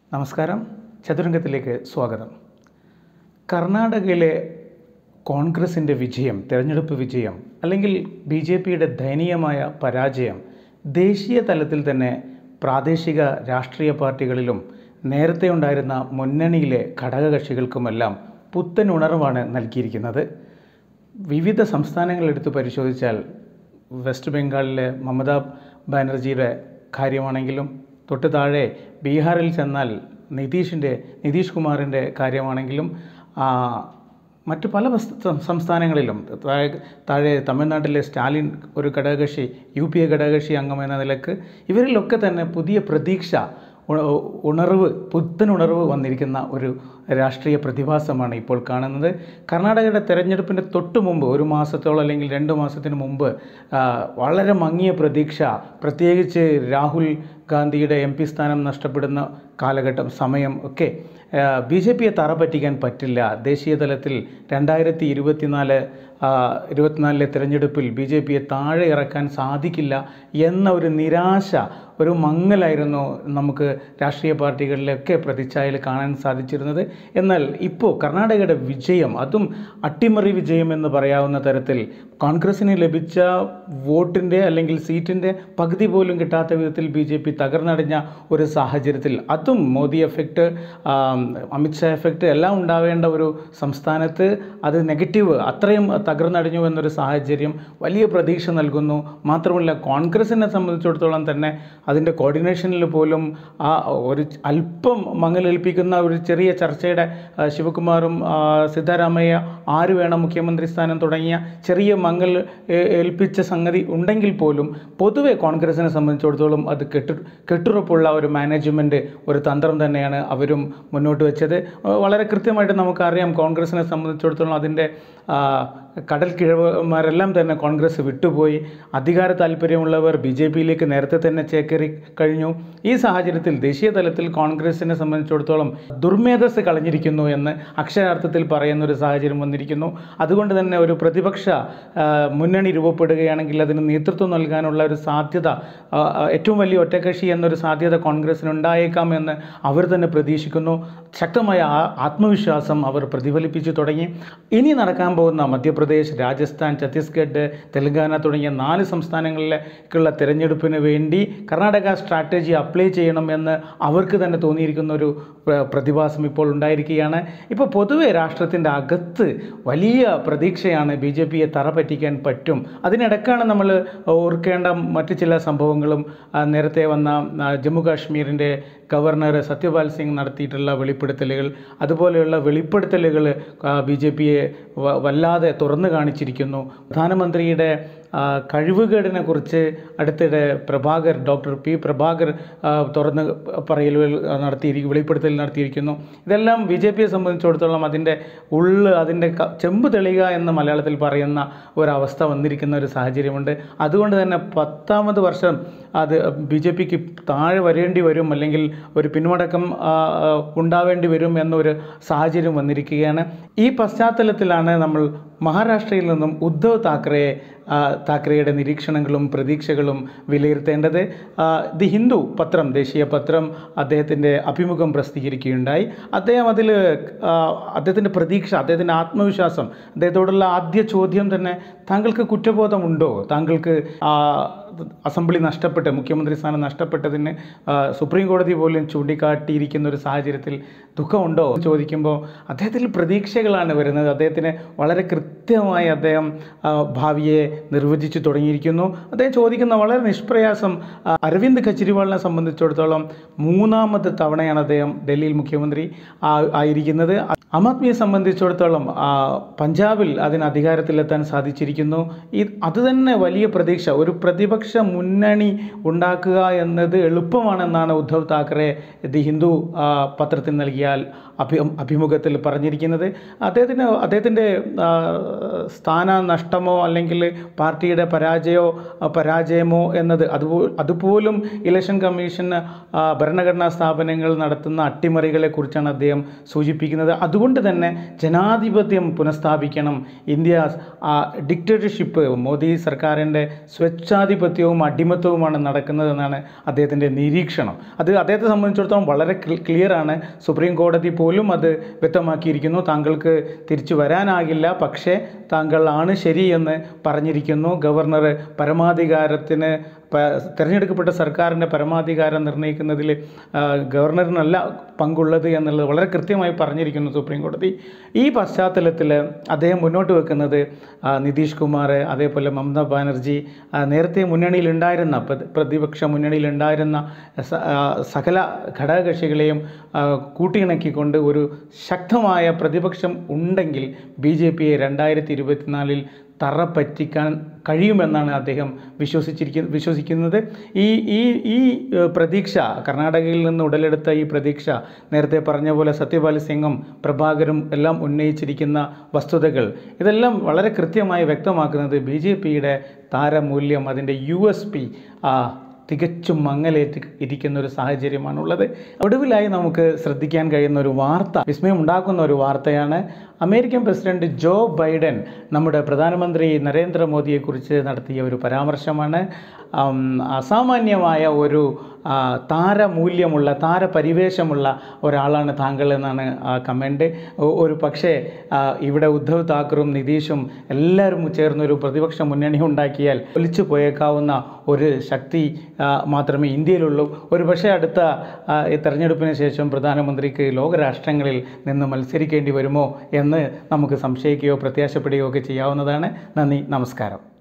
നമസ്കാരം, ചതുരംഗത്തിലേക്ക് സ്വാഗതം. കർണാടകയിലെ കോൺഗ്രസിൻ്റെ വിജയം, തിരഞ്ഞെടുപ്പ് വിജയം അല്ലെങ്കിൽ BJPയുടെ ദയനീയമായ പരാജയം ദേശീയ തലത്തിൽ തന്നെ പ്രാദേശിക രാഷ്ട്രീയ പാർട്ടികളിലും നേരത്തെ ഉണ്ടായിരുന്ന മുന്നണിയിലെ ഘടകകക്ഷികൾക്കുമെല്ലാം പുത്തൻ ഉണർവാണ് നൽകിയിരിക്കുന്നത്. വിവിധ സംസ്ഥാനങ്ങളെടുത്ത് പരിശോധിച്ചാൽ വെസ്റ്റ് ബംഗാളിലെ മമതാ ബാനർജിയുടെ കാര്യമാണെങ്കിലും തൊട്ട് താഴെ ബീഹാറിൽ ചെന്നാൽ നിതീഷ് കുമാറിൻ്റെ കാര്യമാണെങ്കിലും മറ്റ് പല സംസ്ഥാനങ്ങളിലും താഴെ തമിഴ്നാട്ടിലെ സ്റ്റാലിൻ ഒരു ഘടകകക്ഷി UPA ഘടകകക്ഷി അംഗം എന്ന നിലക്ക് ഇവരിലൊക്കെ തന്നെ പുതിയ പ്രതീക്ഷ പുത്തൻ ഉണർവ് വന്നിരിക്കുന്ന ഒരു രാഷ്ട്രീയ പ്രതിഭാസമാണ് ഇപ്പോൾ കാണുന്നത്. കർണാടകയുടെ തെരഞ്ഞെടുപ്പിൻ്റെ തൊട്ട് മുമ്പ് ഒരു മാസത്തോളം അല്ലെങ്കിൽ 2 മാസത്തിന് മുമ്പ് വളരെ മങ്ങിയ പ്രതീക്ഷ, പ്രത്യേകിച്ച് രാഹുൽ ഗാന്ധിയുടെ MP സ്ഥാനം നഷ്ടപ്പെടുന്ന കാലഘട്ടം സമയം ഒക്കെ BJPയെ തറ പറ്റിക്കാൻ പറ്റില്ല, ദേശീയ തലത്തിൽ 2024 തിരഞ്ഞെടുപ്പിൽ BJPയെ താഴെ ഇറക്കാൻ സാധിക്കില്ല എന്ന ഒരു നിരാശ, ഒരു മങ്ങലായിരുന്നു നമുക്ക് രാഷ്ട്രീയ പാർട്ടികളിലൊക്കെ പ്രതിച്ഛായയിൽ കാണാൻ സാധിച്ചിരുന്നത്. എന്നാൽ ഇപ്പോൾ കർണാടകയുടെ വിജയം, അതും അട്ടിമറി വിജയം എന്ന് പറയാവുന്ന തരത്തിൽ കോൺഗ്രസ്സിന് ലഭിച്ച വോട്ടിൻ്റെ അല്ലെങ്കിൽ സീറ്റിൻ്റെ പകുതി പോലും കിട്ടാത്ത വിധത്തിൽ BJP തകർന്നടിഞ്ഞ ഒരു സാഹചര്യത്തിൽ, അതും മോദി എഫക്റ്റ്, അമിത്ഷാ എഫക്റ്റ് എല്ലാം ഉണ്ടാവേണ്ട ഒരു സംസ്ഥാനത്ത് അത് നെഗറ്റീവ് അത്രയും തകർന്നടിഞ്ഞു എന്നൊരു സാഹചര്യം വലിയ പ്രതീക്ഷ നൽകുന്നു. മാത്രമല്ല കോൺഗ്രസിനെ സംബന്ധിച്ചിടത്തോളം തന്നെ അതിൻ്റെ കോർഡിനേഷനിൽ പോലും ഒരു അല്പം മങ്ങലേൽപ്പിക്കുന്ന ഒരു ചെറിയ ചർച്ചയുടെ ശിവകുമാറും സിദ്ധരാമയ്യ ആര് വേണം മുഖ്യമന്ത്രി സ്ഥാനം തുടങ്ങിയ ചെറിയ മങ്ങൽ ഏൽപ്പിച്ച സംഗതി ഉണ്ടെങ്കിൽ പോലും പൊതുവെ കോൺഗ്രസിനെ സംബന്ധിച്ചിടത്തോളം അത് കെട്ടുറപ്പുള്ള ഒരു മാനേജ്മെൻറ്റ്, ഒരു തന്ത്രം തന്നെയാണ് അവരും മുന്നോട്ട് വെച്ചത്. വളരെ കൃത്യമായിട്ട് നമുക്കറിയാം കോൺഗ്രസിനെ സംബന്ധിച്ചിടത്തോളം അതിൻ്റെ കടൽ കിഴവന്മാരെല്ലാം തന്നെ കോൺഗ്രസ് വിട്ടുപോയി. അധികാര താല്പര്യമുള്ളവർ BJPയിലേക്ക് നേരത്തെ തന്നെ ചേക്കേറി കഴിഞ്ഞു. ഈ സാഹചര്യത്തിൽ ദേശീയ തലത്തിൽ കോൺഗ്രസിനെ സംബന്ധിച്ചിടത്തോളം ദുർമേധസ് കളഞ്ഞിരിക്കുന്നു എന്ന് അക്ഷരാർത്ഥത്തിൽ പറയുന്നൊരു സാഹചര്യം വന്നിരിക്കുന്നു. അതുകൊണ്ട് തന്നെ ഒരു പ്രതിപക്ഷ മുന്നണി രൂപപ്പെടുകയാണെങ്കിൽ അതിന് നേതൃത്വം നൽകാനുള്ള ഒരു സാധ്യത, ഏറ്റവും വലിയ ഒറ്റക്കക്ഷി എന്നൊരു സാധ്യത കോൺഗ്രസിനുണ്ടായേക്കാം എന്ന് അവർ തന്നെ പ്രതീക്ഷിക്കുന്നു. ശക്തമായ ആത്മവിശ്വാസം അവർ പ്രതിഫലിപ്പിച്ചു തുടങ്ങി. ഇനി നടക്കാൻ പോകുന്ന മധ്യപ്രദേശ്, രാജസ്ഥാൻ, ഛത്തീസ്ഗഡ്, തെലങ്കാന തുടങ്ങിയ 4 സംസ്ഥാനങ്ങളിലേക്കുള്ള തിരഞ്ഞെടുപ്പിന് വേണ്ടി കർണാടക സ്ട്രാറ്റജി അപ്ലൈ ചെയ്യണമെന്ന് അവർക്ക് തന്നെ തോന്നിയിരിക്കുന്ന ഒരു പ്രതിഭാസം ഇപ്പോൾ ഉണ്ടായിരിക്കുകയാണ്. ഇപ്പോൾ പൊതുവെ രാഷ്ട്രത്തിൻ്റെ അകത്ത് വലിയ പ്രതീക്ഷയാണ് BJPയെ തറ പറ്റിക്കാൻ പറ്റും. അതിനിടക്കാണ് നമ്മൾ ഓർക്കേണ്ട മറ്റ് ചില സംഭവങ്ങളും, നേരത്തെ വന്ന ജമ്മു കാശ്മീരിൻ്റെ ഗവർണർ സത്യപാൽ സിംഗ് നടത്തിയിട്ടുള്ള വെളിപ്പെടുത്തലുകൾ, അതുപോലെയുള്ള വെളിപ്പെടുത്തലുകൾ BJPയെ വല്ലാതെ തുറന്നു കാണിച്ചിരിക്കുന്നു. പ്രധാനമന്ത്രിയുടെ കഴിവുകേടിനെ കുറിച്ച് അടുത്തിടെ ഡോക്ടർ P. പ്രഭാകർ തുറന്ന് വെളിപ്പെടുത്തൽ നടത്തിയിരിക്കുന്നു. ഇതെല്ലാം BJPയെ സംബന്ധിച്ചിടത്തോളം അതിൻ്റെ അതിൻ്റെ ചെമ്പ് തെളിയുക എന്ന് മലയാളത്തിൽ പറയുന്ന ഒരവസ്ഥ വന്നിരിക്കുന്ന ഒരു സാഹചര്യമുണ്ട്. അതുകൊണ്ട് തന്നെ 10ാമത് വർഷം അത് BJPക്ക് താഴെ വരേണ്ടി വരും, അല്ലെങ്കിൽ ഒരു പിന്മടക്കം ഉണ്ടാവേണ്ടി വരും എന്നൊരു സാഹചര്യം വന്നിരിക്കുകയാണ്. ഈ പശ്ചാത്തലത്തിലാണ് നമ്മൾ മഹാരാഷ്ട്രയിൽ നിന്നും ഉദ്ധവ് താക്കറെയുടെ നിരീക്ഷണങ്ങളും പ്രതീക്ഷകളും വിലയിരുത്തേണ്ടത്. ദി ഹിന്ദു പത്രം, ദേശീയ പത്രം, അദ്ദേഹത്തിൻ്റെ അഭിമുഖം പ്രസിദ്ധീകരിക്കുകയുണ്ടായി. അദ്ദേഹത്തിൻ്റെ പ്രതീക്ഷ, അദ്ദേഹത്തിൻ്റെ ആത്മവിശ്വാസം, അദ്ദേഹത്തോടുള്ള ആദ്യ ചോദ്യം തന്നെ, താങ്കൾക്ക് കുറ്റബോധമുണ്ടോ? താങ്കൾക്ക് അസംബ്ലി നഷ്ടപ്പെട്ട്, മുഖ്യമന്ത്രി സ്ഥാനം നഷ്ടപ്പെട്ടതിന് സുപ്രീം കോടതി പോലും ചൂണ്ടിക്കാട്ടിയിരിക്കുന്ന ഒരു സാഹചര്യത്തിൽ ദുഃഖമുണ്ടോ ചോദിക്കുമ്പോൾ അദ്ദേഹത്തിൽ പ്രതീക്ഷകളാണ് വരുന്നത്. അദ്ദേഹത്തിന് വളരെ കൃത്യമായി അദ്ദേഹം ഭാവിയെ നിർവചിച്ചു തുടങ്ങിയിരിക്കുന്നു. അദ്ദേഹം ചോദിക്കുന്ന വളരെ നിഷ്പ്രയാസം, അരവിന്ദ് കെജ്രിവാളിനെ സംബന്ധിച്ചിടത്തോളം 3ാമത്തെ തവണയാണ് അദ്ദേഹം ഡൽഹിയിൽ മുഖ്യമന്ത്രി ആയിരിക്കുന്നത്. ആം ആദ്മിയെ സംബന്ധിച്ചിടത്തോളം പഞ്ചാബിൽ അതിന് അധികാരത്തിലെത്താൻ സാധിച്ചിരിക്കുന്നു. അതുതന്നെ വലിയ പ്രതീക്ഷ. ഒരു പ്രതിപക്ഷ മുന്നണി ഉണ്ടാക്കുക എന്നത് എളുപ്പമാണെന്നാണ് ഉദ്ധവ് താക്കറെ ദി ഹിന്ദു പത്രത്തിന് നൽകിയ അഭിമുഖത്തിൽ പറഞ്ഞിരിക്കുന്നത്. അദ്ദേഹത്തിൻ്റെ സ്ഥാനനഷ്ടമോ അല്ലെങ്കിൽ പാർട്ടിയുടെ പരാജയമോ എന്നത് അതുപോലും ഇലക്ഷൻ കമ്മീഷൻ ഭരണഘടനാ സ്ഥാപനങ്ങൾ നടത്തുന്ന അട്ടിമറികളെക്കുറിച്ചാണ് അദ്ദേഹം സൂചിപ്പിക്കുന്നത്. അതുകൊണ്ട് തന്നെ ജനാധിപത്യം പുനഃസ്ഥാപിക്കണം, ഇന്ത്യ ഡിക്റ്റേറ്റർഷിപ്പ്, മോദി സർക്കാരിൻ്റെ സ്വേച്ഛാധിപത്യവും അടിമത്തവുമാണ് നടക്കുന്നതെന്നാണ് അദ്ദേഹത്തിൻ്റെ നിരീക്ഷണം. അത് അദ്ദേഹത്തെ സംബന്ധിച്ചിടത്തോളം വളരെ ക്ലിയറാണ്. സുപ്രീം കോടതി പോലും അത് വ്യക്തമാക്കിയിരിക്കുന്നു. താങ്കൾക്ക് തിരിച്ചു വരാനാകില്ല, പക്ഷേ താങ്കളാണ് ശരിയെന്ന് പറഞ്ഞിരിക്കുന്നു. ഗവർണർ പരമാധികാരത്തിന് തിരഞ്ഞെടുക്കപ്പെട്ട സർക്കാരിൻ്റെ പരമാധികാരം നിർണ്ണയിക്കുന്നതിൽ ഗവർണറിനല്ല പങ്കുള്ളത് എന്നുള്ളത് വളരെ കൃത്യമായി പറഞ്ഞിരിക്കുന്നു സുപ്രീം കോടതി. ഈ പശ്ചാത്തലത്തിൽ അദ്ദേഹം മുന്നോട്ട് വെക്കുന്നത് നിതീഷ് കുമാർ, അതേപോലെ മമതാ ബാനർജി, നേരത്തെ മുന്നണിയിലുണ്ടായിരുന്ന പ്രതിപക്ഷ മുന്നണിയിലുണ്ടായിരുന്ന സകല ഘടകകക്ഷികളെയും കൂട്ടിയിണക്കിക്കൊണ്ട് ഒരു ശക്തമായ പ്രതിപക്ഷം ഉണ്ടെങ്കിൽ BJPയെ 2024 തറ പറ്റിക്കാൻ കഴിയുമെന്നാണ് അദ്ദേഹം വിശ്വസിക്കുന്നത്. ഈ പ്രതീക്ഷ, കർണാടകയിൽ നിന്ന് ഉടലെടുത്ത ഈ പ്രതീക്ഷ, നേരത്തെ പറഞ്ഞ പോലെ സത്യപാൽ സിംഗും പ്രഭാകരും എല്ലാം ഉന്നയിച്ചിരിക്കുന്ന വസ്തുതകൾ, ഇതെല്ലാം വളരെ കൃത്യമായി വ്യക്തമാക്കുന്നത് BJPയുടെ താരമൂല്യം, അതിൻ്റെ USP തികച്ചും മങ്ങലേറ്റ് ഇരിക്കുന്ന ഒരു സാഹചര്യമാണുള്ളത്. ഒടുവിലായി നമുക്ക് ശ്രദ്ധിക്കാൻ കഴിയുന്ന ഒരു വാർത്ത, വിസ്മയമുണ്ടാക്കുന്ന ഒരു വാർത്തയാണ്. അമേരിക്കൻ പ്രസിഡന്റ് ജോ ബൈഡൻ നമ്മുടെ പ്രധാനമന്ത്രി നരേന്ദ്രമോദിയെക്കുറിച്ച് നടത്തിയ ഒരു പരാമർശമാണ്. അസാമാന്യമായ ഒരു താരമൂല്യമുള്ള, താരപരിവേഷമുള്ള ഒരാളാണ് താങ്കൾ എന്നാണ് കമൻറ്റ്. ഒരു പക്ഷേ ഇവിടെ ഉദ്ധവ് താക്കറും നിതീഷും എല്ലാവരും ചേർന്നൊരു പ്രതിപക്ഷ മുന്നണി ഉണ്ടാക്കിയാൽ ഒലിച്ചു പോയേക്കാവുന്ന ഒരു ശക്തി മാത്രമേ ഇന്ത്യയിലുള്ളൂ. ഒരു പക്ഷേ അടുത്ത തെരഞ്ഞെടുപ്പിന് ശേഷം പ്രധാനമന്ത്രിക്ക് ലോകരാഷ്ട്രങ്ങളിൽ നിന്ന് മത്സരിക്കേണ്ടി വരുമോ എന്ന് നമുക്ക് സംശയിക്കുകയോ പ്രത്യാശപ്പെടുകയോ ഒക്കെ ചെയ്യാവുന്നതാണ്. നന്ദി, നമസ്കാരം.